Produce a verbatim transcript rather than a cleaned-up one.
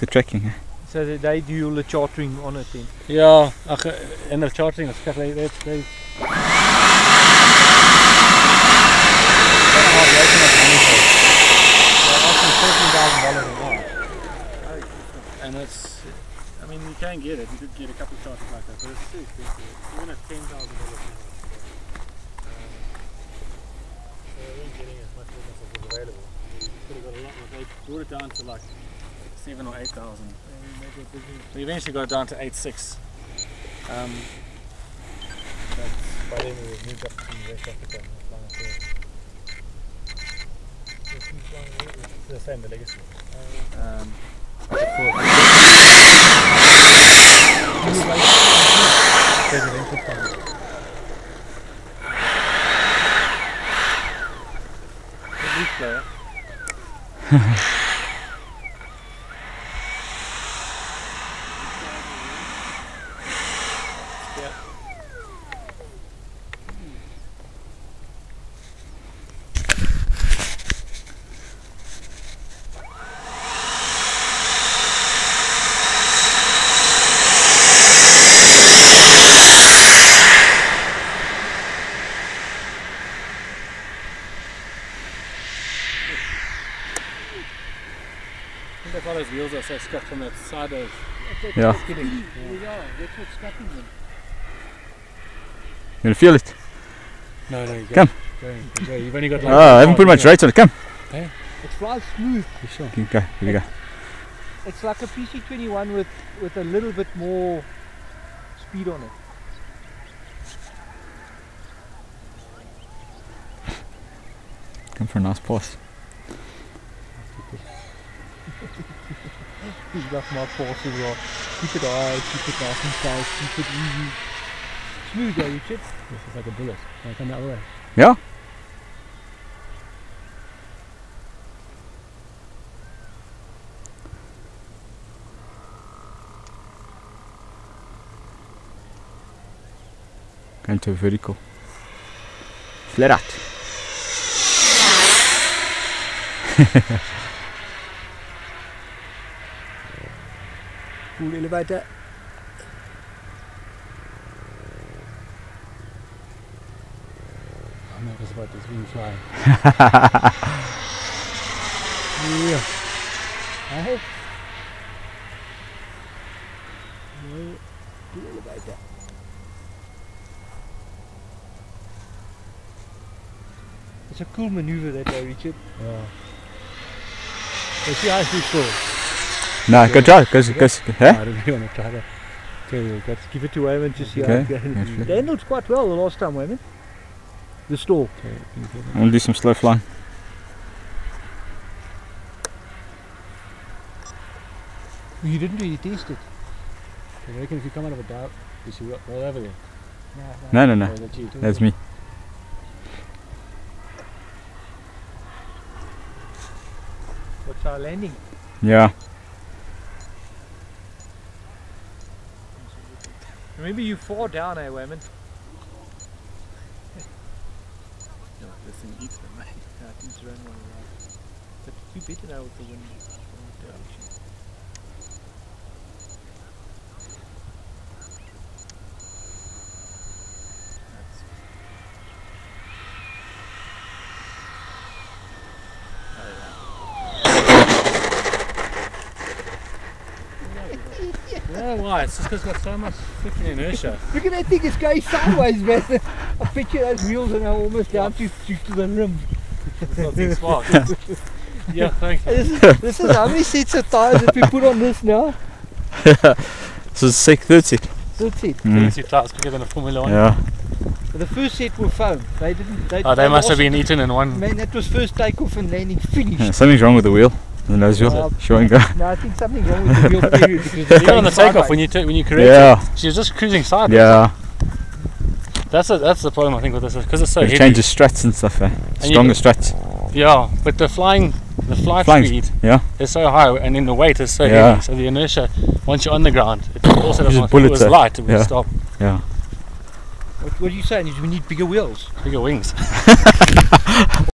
the trekking. Eh? So that they do all the chartering on it then? Ja, ach, en de chartering, is kijk, they, they, they and it's, I mean, you can get it, you could get a couple of charters like that, but it's too expensive. Even at ten thousand dollars now, so we weren't getting as much business as was available. We could have got a lot more. They brought it down to like seven or eight thousand. We eventually got it down to eight six. Um, but by then we moved up to West Africa and flying up there. It's the same, the legacy. Um, presidential fund. Good leaf player. That's why those wheels are so scuffed from that side of Yeah. skidding. Yeah, that's what's scuffing them. You wanna feel it? No, no, you go. Come. Go, go. You've only got like Oh, I haven't put much weight on it. Come. It flies smooth. You sure? Okay, go. Here we go. It's like a P C twenty-one with, with a little bit more speed on it. Come for a nice pass. He's got my force as well. Keep it high, keep it nice and tight, keep it easy. Smooth, eh, Richard? This is like a bullet. Can I come that way? Yeah. Going to vertical. Flat out. Full elevator. I'm nervous about this wing flying. Yeah. Hey. No. Full elevator. It's a cool maneuver that way, Richard. Yeah. So see, I feel cool. No, go try. Go, go, go. No, Huh? I don't really want to try that. Okay, we've got Give it to Wayman to see Okay. how it goes. Yes, They handled quite well the last time, Wayman. The stall. okay, you get it. I'm gonna do some slow flying. You didn't really test it. I reckon if you come out of a doubt, you should roll roll over there. No, no, Or no. is that you? That's me. What's our landing? Yeah. Remember you fall down, eh, Wayman? Yeah, this thing eats them, mate. Yeah, I think it's running all around. But you better now with the wind. Yeah, why? It's just because it's got so much freaking inertia. Look at that thing, it's going sideways, man. I picture those wheels are now almost down to, to, to the rim. It's not too smart. Yeah, thank you. This is, this is how many sets of tyres that we put on this now? This is sick thirty. That's it. Mm. Thirty tires quicker than a Formula One. Yeah. The first set were foam. They didn't. They, Oh, they must have lost been it. eaten in one. Man, that was first takeoff and landing finished. Yeah, something's wrong with the wheel. The nose wheel. Uh, Showing go. No, I think something's wrong with the wheel period because it's Even on the going takeoff, when sideways. you t when you correct Yeah. it, she was just cruising sideways. Yeah. That's a, that's the problem I think with this, because it's so It heavy. changes struts and stuff. Eh? you Stronger can- struts. Yeah, but the flying, the flight Flying speed Yeah. is so high, and then the weight is so Yeah. heavy. So the inertia, once you're on the ground, it also Uses doesn't. If it bullets, was eh? light, it would Yeah. stop. Yeah. What, what are you saying? Is we need bigger wheels? Bigger wings.